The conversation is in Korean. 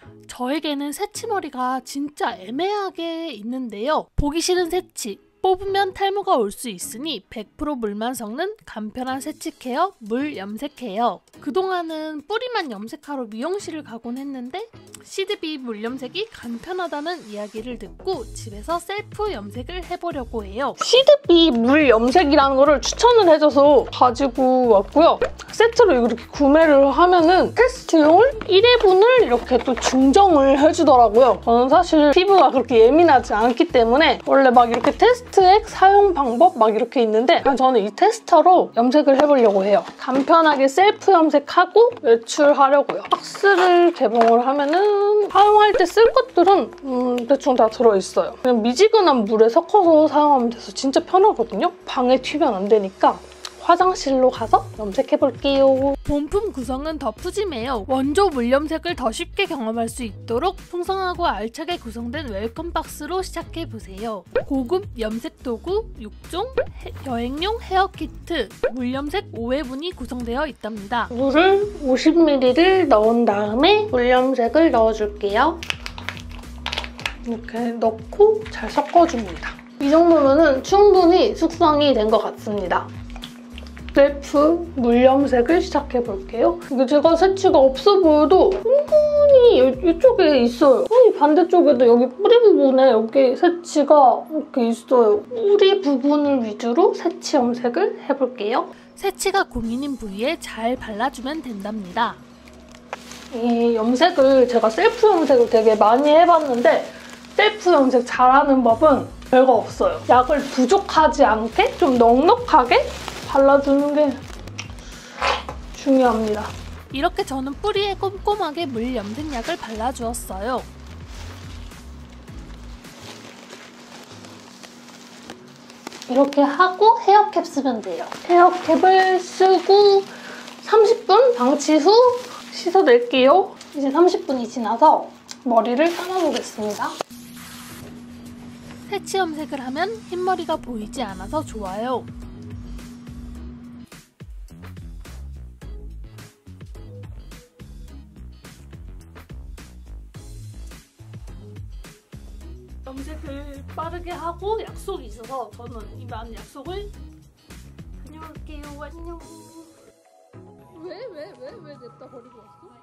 저에게는 새치머리가 진짜 애매하게 있는데요. 보기 싫은 새치, 뽑으면 탈모가 올 수 있으니 100% 물만 섞는 간편한 새치 케어, 물 염색 케어. 그동안은 뿌리만 염색하러 미용실을 가곤 했는데 시드비 물 염색이 간편하다는 이야기를 듣고 집에서 셀프 염색을 해보려고 해요. 시드비 물 염색이라는 거를 추천을 해줘서 가지고 왔고요. 세트로 이렇게 구매를 하면은 테스트용을 1회분을 이렇게 또 증정을 해주더라고요. 저는 사실 피부가 그렇게 예민하지 않기 때문에 원래 막 이렇게 테스트액 사용 방법 막 이렇게 있는데 그냥 저는 이 테스터로 염색을 해보려고 해요. 간편하게 셀프 염색하고 외출하려고요. 박스를 개봉을 하면은 사용할 때 쓸 것들은 대충 다 들어있어요. 그냥 미지근한 물에 섞어서 사용하면 돼서 진짜 편하거든요. 방에 튀면 안 되니까 화장실로 가서 염색해볼게요. 본품 구성은 더 푸짐해요. 원조 물염색을 더 쉽게 경험할 수 있도록 풍성하고 알차게 구성된 웰컴 박스로 시작해보세요. 고급 염색 도구 6종, 여행용 헤어 키트, 물염색 5회분이 구성되어 있답니다. 물을 50ml를 넣은 다음에 물염색을 넣어줄게요. 이렇게 넣고 잘 섞어줍니다. 이 정도면 충분히 숙성이 된 것 같습니다. 셀프 물염색을 시작해볼게요. 이게 제가 새치가 없어 보여도 은근히 이쪽에 있어요. 이 반대쪽에도 여기 뿌리 부분에 여기 새치가 이렇게 있어요. 뿌리 부분을 위주로 새치 염색을 해볼게요. 새치가 고민인 부위에 잘 발라주면 된답니다. 이 염색을 제가 셀프 염색을 되게 많이 해봤는데 셀프 염색 잘하는 법은 별거 없어요. 약을 부족하지 않게 좀 넉넉하게 발라주는 게 중요합니다. 이렇게 저는 뿌리에 꼼꼼하게 물 염색약을 발라주었어요. 이렇게 하고 헤어캡 쓰면 돼요. 헤어캡을 쓰고 30분 방치 후 씻어낼게요. 이제 30분이 지나서 머리를 감아보겠습니다. 새치 염색을 하면 흰머리가 보이지 않아서 좋아요. 염색을 빠르게 하고 약속이 있어서 저는 이만 약속을 다녀올게요. 안녕. 왜 냅다 버리고 왔어?